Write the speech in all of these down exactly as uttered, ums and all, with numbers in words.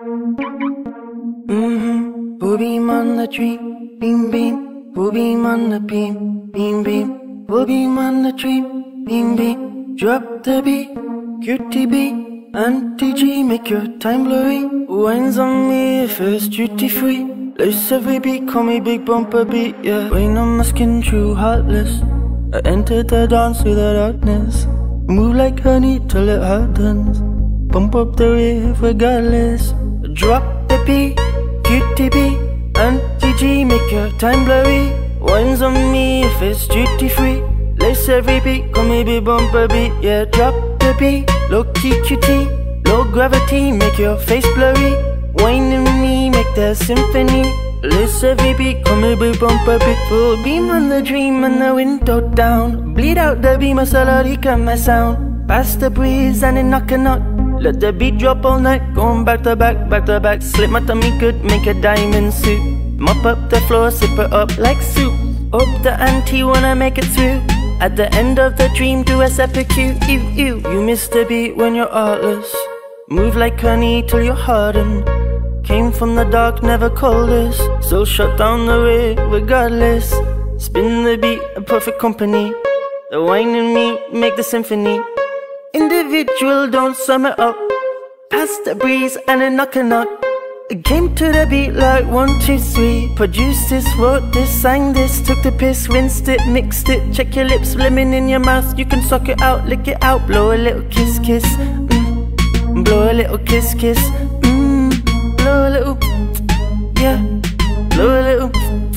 Mm-hmm. Full beam on the dream, beam beam. Full beam on the beam, beam beam. Full beam on the dream, beam beam. Drop the beat, cutie beat. Anti-G, make your time blurry. Wines on me if it's duty free. Lace every beat, call me Big Bumper Beat, yeah. Rain on my skin, true heartless. I entered the dance with the darkness. Move like honey till it hardens. Pump up the rave regardless. Drop the beat, cutie beat. Anti-G, make your time blurry. Wines on me if it's duty free. Lace every beat, call me Big Bumper Beat, yeah. Drop the beat, low-key cutie. Low gravity, make your face blurry. Wine in me, make that symphony. Lace every beat, call me Big Bumper Beat. Full beam on the dream and the window down. Bleed out the beam, a salarica my sound. Pass the breeze and it knocking out. Let the beat drop all night, going back to back, back to back. Slip my tummy good, make a diamond suit. Mop up the floor, sip it up like soup. Hope the auntie wanna make it through. At the end of the dream, do a separate cue. Ew, ew. You miss the beat when you're artless. Move like honey till you're hardened. Came from the dark, never called us. So shut down the rave regardless. Spin the beat, a perfect company. The wine in me, make the symphony. Individual, don't sum it up. Pass the breeze and a knock a knock. Came to the beat like one, two, three. Produced this, wrote this, sang this. Took the piss, rinsed it, mixed it. Check your lips, lemon in your mouth. You can suck it out, lick it out. Blow a little kiss, kiss. Mm. Blow a little kiss, kiss. Mm. Blow a little, yeah. Blow a little.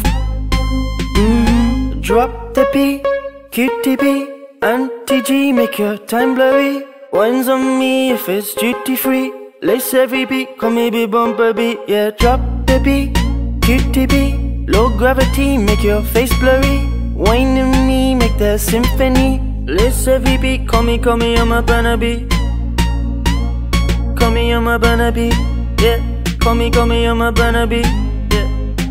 Mm. Drop the beat, cutie beat. Anti-G, make your time blurry. Wines on me if it's duty free. Lace every beat, call me Big Bumper Beat, yeah. Drop the beat, cutie beat. Low gravity, make your face blurry. Wine in me, make that symphony. Lace every beat, call me, call me, I'm a burner beat. Call me, I'm a burner beat, yeah. Call me, call me, I'm a burner beat, yeah.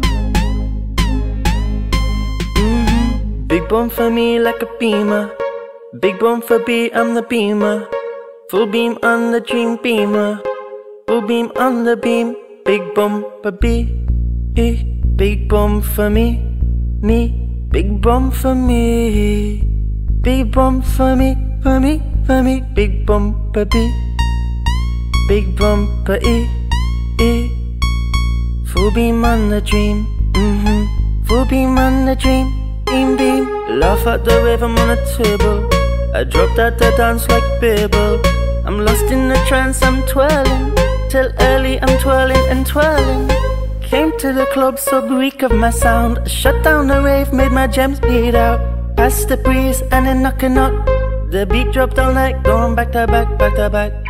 Mm-hmm. Big bump for me like a beamer. Big bump for beat, I'm the beamer. Full beam on the dream beamer. Full beam on the beam. Big bumper beat. Big bump for me, me. Big bump for me. Big bump for me, for me, for me. Big bumper beat. Big bumper E, E. Full beam on the dream, mm-hmm. Full beam on the dream, beam, beam. Laugh at the wave, I'm on a table. I dropped out the dance like Babel. I'm lost in the trance, I'm twirling. Till early, I'm twirling and twirling. Came to the club, so Greek of my sound. I shut down the rave, made my gems bleed out. Past the breeze and then knocking out. The beat dropped all night, going back to back, back to back.